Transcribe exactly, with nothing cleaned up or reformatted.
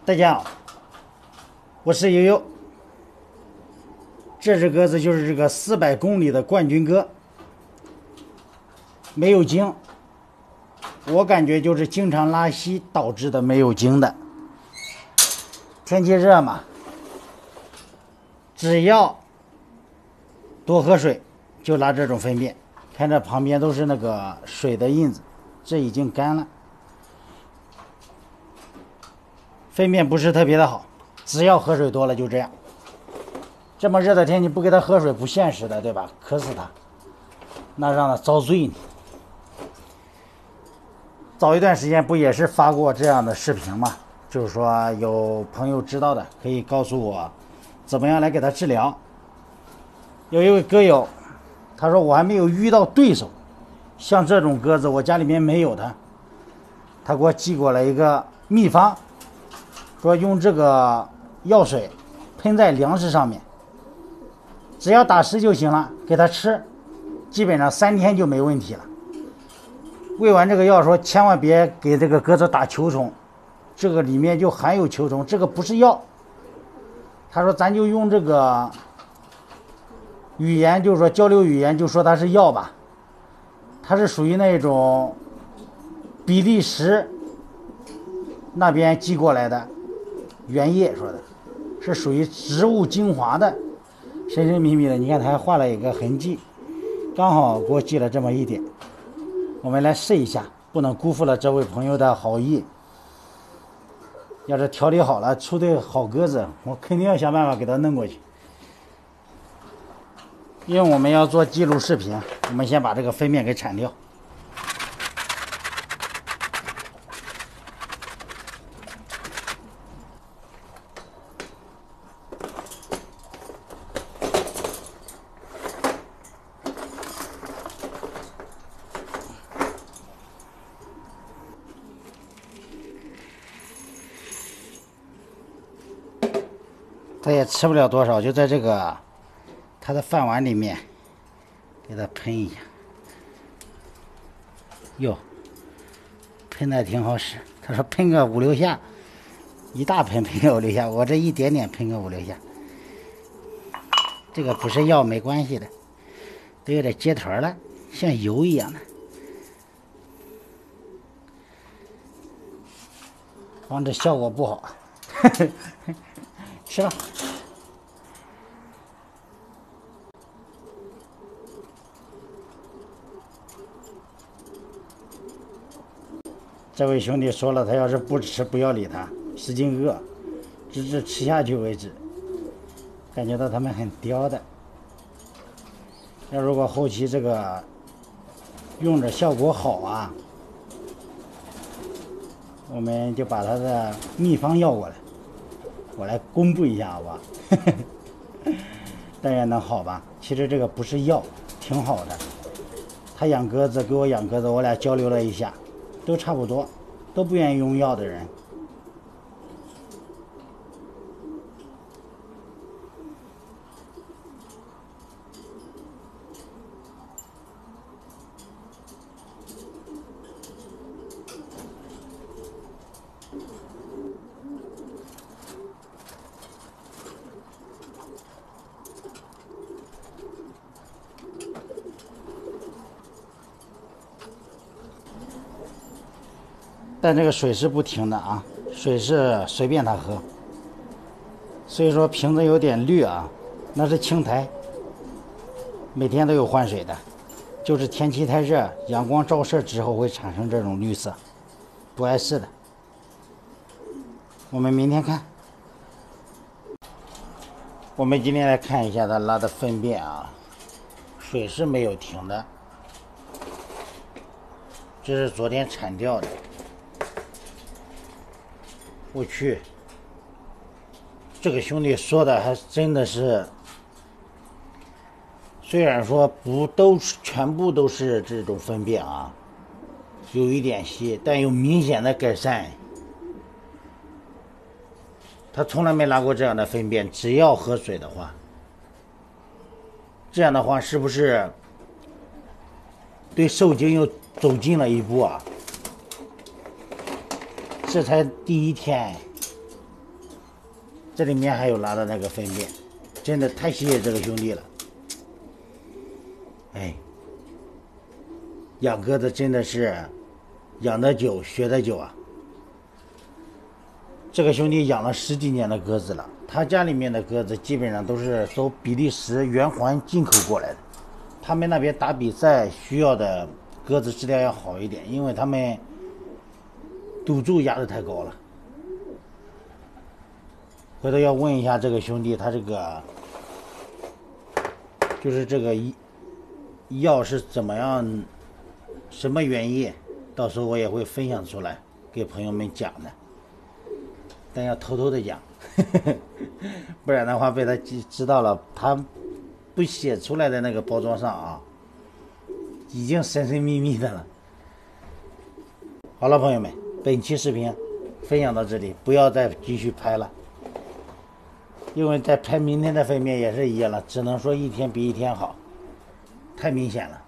大家好，我是悠悠。这只鸽子就是这个四百公里的冠军鸽，没有精。我感觉就是经常拉稀导致的没有精的。天气热嘛，只要多喝水就拉这种粪便。看这旁边都是那个水的印子，这已经干了。粪便不是特别的好，只要喝水多了就这样。这么热的天气不给他喝水不现实的，对吧？渴死他，那让他遭罪呢。早一段时间不也是发过这样的视频吗？就是说有朋友知道的可以告诉我怎么样来给他治疗。有一位鸽友他说我还没有遇到对手，像这种鸽子我家里面没有的，他给我寄过来一个秘方，说用这个药水喷在粮食上面，只要打湿就行了，给他吃，基本上三天就没问题了。喂完这个药说千万别给这个鸽子打球虫，这个里面就含有球虫，这个不是药。他说咱就用这个语言，就是说交流语言，就说它是药吧。它是属于那种比利时那边寄过来的原液，说的是属于植物精华的，神神秘秘的。你看他还画了一个痕迹，刚好给我寄了这么一点，我们来试一下，不能辜负了这位朋友的好意。要是调理好了出对好鸽子，我肯定要想办法给他弄过去。因为我们要做记录视频，我们先把这个粪便给铲掉。他也吃不了多少，就在这个他的饭碗里面给他喷一下。哟，喷的挺好使。他说喷个五六下，一大喷喷个五六下，我这一点点喷个五六下。这个不是药没关系的，都有点结团了，像油一样的。防止效果不好。吃吧。这位兄弟说了，他要是不吃不要理他，使劲饿，直至吃下去为止。感觉到他们很刁的。要如果后期这个用着效果好啊，我们就把他的秘方要过来，我来公布一下，好吧？但愿能好吧。其实这个不是药，挺好的。他养鸽子，给我养鸽子，我俩交流了一下，都差不多，都不愿意用药的人。但这个水是不停的啊，水是随便他喝，所以说瓶子有点绿啊，那是青苔，每天都有换水的，就是天气太热，阳光照射之后会产生这种绿色，不碍事的。我们明天看。我们今天来看一下他拉的粪便啊，水是没有停的，这是昨天铲掉的。我去，这个兄弟说的还真的是，虽然说不都全部都是这种粪便啊，有一点稀，但有明显的改善。他从来没拉过这样的粪便，只要喝水的话，这样的话是不是对受精又走近了一步啊？这才第一天， 这里面还有拉的那个粪便，真的太谢谢这个兄弟了。哎，养鸽子真的是养得久学得久啊。这个兄弟养了十几年的鸽子了，他家里面的鸽子基本上都是从比利时圆环进口过来的。他们那边打比赛需要的鸽子质量要好一点，因为他们赌注压得太高了。回头要问一下这个兄弟，他这个就是这个药是怎么样，什么原因，到时候我也会分享出来给朋友们讲的，但要偷偷的讲，不然的话被他知道了，他不写出来的那个包装上啊，已经神神秘秘的了。好了，朋友们，本期视频分享到这里，不要再继续拍了，因为再拍明天的分辨也是一样了，只能说一天比一天好，太明显了。